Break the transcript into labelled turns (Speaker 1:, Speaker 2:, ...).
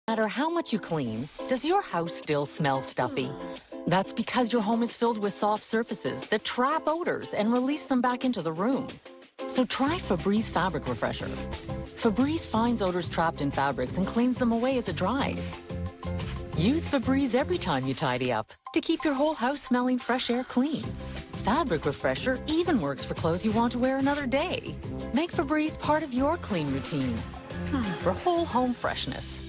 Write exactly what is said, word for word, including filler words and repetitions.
Speaker 1: No matter how much you clean, does your house still smell stuffy? That's because your home is filled with soft surfaces that trap odors and release them back into the room. So try Febreze Fabric Refresher. Febreze finds odors trapped in fabrics and cleans them away as it dries. Use Febreze every time you tidy up to keep your whole house smelling fresh air clean. Fabric Refresher even works for clothes you want to wear another day. Make Febreze part of your clean routine for whole home freshness.